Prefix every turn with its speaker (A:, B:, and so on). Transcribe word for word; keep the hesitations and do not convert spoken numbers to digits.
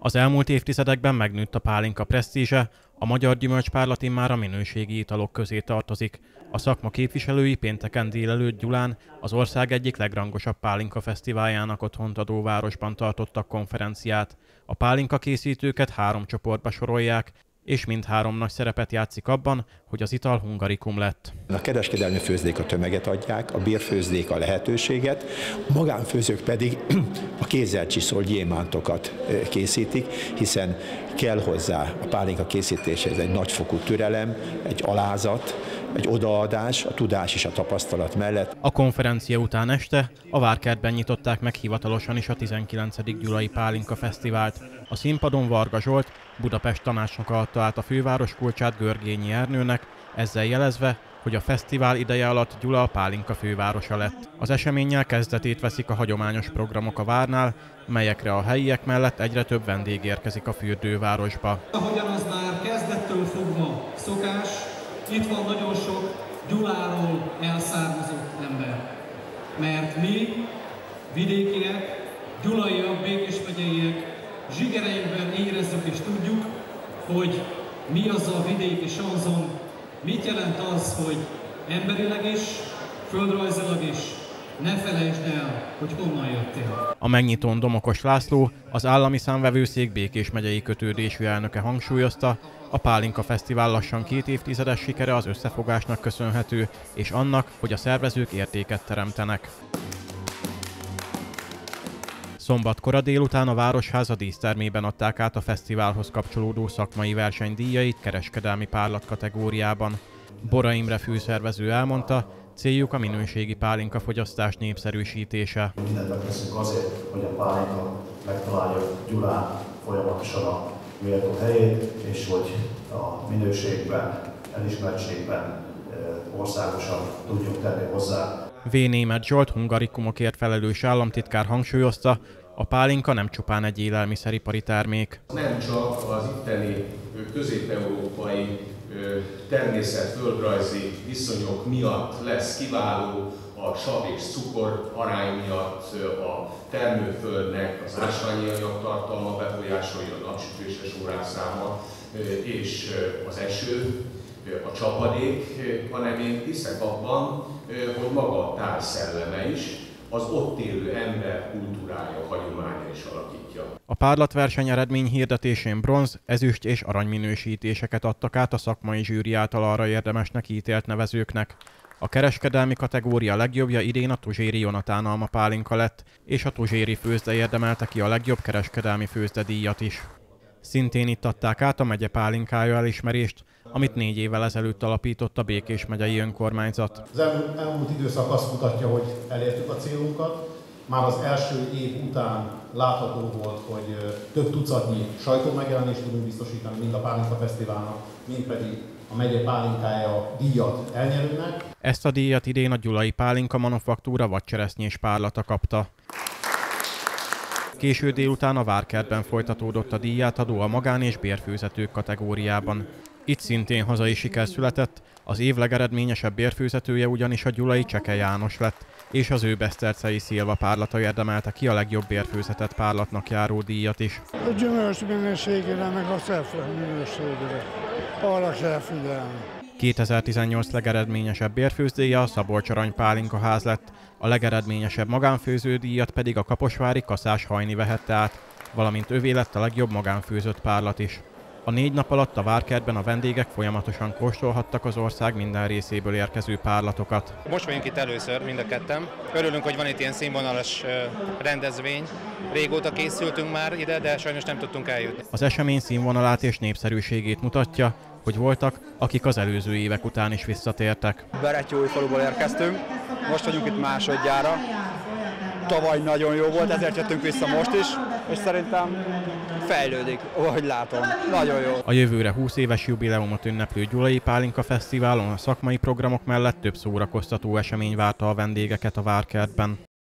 A: Az elmúlt évtizedekben megnőtt a pálinka presztízse, a magyar gyümölcspárlat immár a minőségi italok közé tartozik. A szakma képviselői pénteken délelőtt Gyulán az ország egyik legrangosabb pálinka fesztiváljának otthont adó városban tartottak konferenciát. A pálinka készítőket három csoportba sorolják, és mindhárom nagy szerepet játszik abban, hogy az ital hungarikum lett.
B: A kereskedelmi főzdék a tömeget adják, a bérfőzdék a lehetőséget, a magánfőzők pedig a kézzel csiszolt gyémántokat készítik, hiszen kell hozzá a pálinka készítéséhez egy nagyfokú türelem, egy alázat, egy odaadás, a tudás és a tapasztalat mellett.
A: A konferencia után este a Várkertben nyitották meg hivatalosan is a tizenkilencedik Gyulai Pálinka Fesztivált. A színpadon Varga Zsolt, Budapest tanácsnoka adta át a főváros kulcsát Görgényi Ernőnek, ezzel jelezve, hogy a fesztivál ideje alatt Gyula a pálinka fővárosa lett. Az eseménnyel kezdetét veszik a hagyományos programok a várnál, melyekre a helyiek mellett egyre több vendég érkezik a fürdővárosba.
C: Ahogyan az már kezdettől fogva szokás, itt van nagyon sok Gyuláról elszármazott ember. Mert mi, vidékiek, gyulaiak, Békés megyeiek zsigereinkben érezzük és tudjuk, hogy mi az a vidéki sanzon, mit jelent az, hogy emberileg is, földrajzilag is, ne felejtsd el, hogy honnan jöttél.
A: A megnyitón Domokos László, az állami számvevőszék Békés megyei kötődésű elnöke hangsúlyozta, a Pálinka Fesztivál lassan két évtizedes sikere az összefogásnak köszönhető, és annak, hogy a szervezők értéket teremtenek. Szombat kora délután a Városháza dísztermében adták át a fesztiválhoz kapcsolódó szakmai verseny díjait kereskedelmi párlat kategóriában. Bora Imre főszervező elmondta, céljuk a minőségi pálinka fogyasztás népszerűsítése.
D: Mindent megteszünk azért, hogy a pálinka megtalálja Gyulán folyamatosan a méltó helyét, és hogy a minőségben, elismertségben országosan tudjunk tenni hozzá.
A: V. Németh Zsolt hungarikumokért felelős államtitkár hangsúlyozta, a pálinka nem csupán egy élelmiszeripari termék.
E: Nem csak az itteni közép-európai természet-földrajzi viszonyok miatt lesz kiváló, a sav és cukor arány miatt a termőföldnek az ásványi anyagtartalma befolyásolja a napsütéses órászáma és az eső, a csapadék, hanem én hiszek abban, hogy maga a táj szelleme is az ott élő ember kultúrája, hagyománya is alakítja.
A: A párlatverseny eredmény hirdetésén bronz, ezüst és arany minősítéseket adtak át a szakmai zsűri által arra érdemesnek ítélt nevezőknek. A kereskedelmi kategória legjobbja idén a Tuzséri Jonatán alma pálinka lett, és a Tuzséri főzde érdemelte ki a legjobb kereskedelmi főzdedíjat is. Szintén itt adták át a megye pálinkája elismerést, amit négy évvel ezelőtt alapított a Békés megyei önkormányzat.
F: Az elmúlt időszak azt mutatja, hogy elértük a célunkat. Már az első év után látható volt, hogy több tucatnyi sajtómegjelenést tudunk biztosítani, mind a Pálinka Fesztiválnak, mind pedig a megye pálinkája díjat elnyerőnek.
A: Ezt a díjat idén a Gyulai Pálinka Manufaktúra vadcseresznyés párlata kapta. Késő délután a Várkertben folytatódott a díjátadó a magán- és bérfőzetők kategóriában. Itt szintén hazai siker született, az év legeredményesebb bérfőzetője ugyanis a gyulai Cseke János lett, és az ő Besztercei Szilva párlata érdemelte ki a legjobb bérfőzetett párlatnak járó díjat is.
G: A gyümölcs minőségére, meg a szefle minőségére. Arra kell figyelni.
A: kétezer-tizennyolc legeredményesebb bérfőzdíja a Szabolcs Arany Pálinka ház lett, a legeredményesebb magánfőződíjat pedig a kaposvári Kaszás Hajni vehette át, valamint övé lett a legjobb magánfőzött párlat is. A négy nap alatt a Várkertben a vendégek folyamatosan kóstolhattak az ország minden részéből érkező párlatokat.
H: Most vagyunk itt először, mind a ketten. Örülünk, hogy van itt ilyen színvonalas rendezvény. Régóta készültünk már ide, de sajnos nem tudtunk eljutni.
A: Az esemény színvonalát és népszerűségét mutatja, hogy voltak, akik az előző évek után is visszatértek.
I: Berettyóújfaluból érkeztünk, most vagyunk itt másodjára. Tavaly nagyon jó volt, ezért jöttünk vissza most is, és szerintem fejlődik, ahogy látom. Nagyon jó.
A: A jövőre húsz éves jubileumot ünneplő Gyulai Pálinka Fesztiválon a szakmai programok mellett több szórakoztató esemény várta a vendégeket a Várkertben.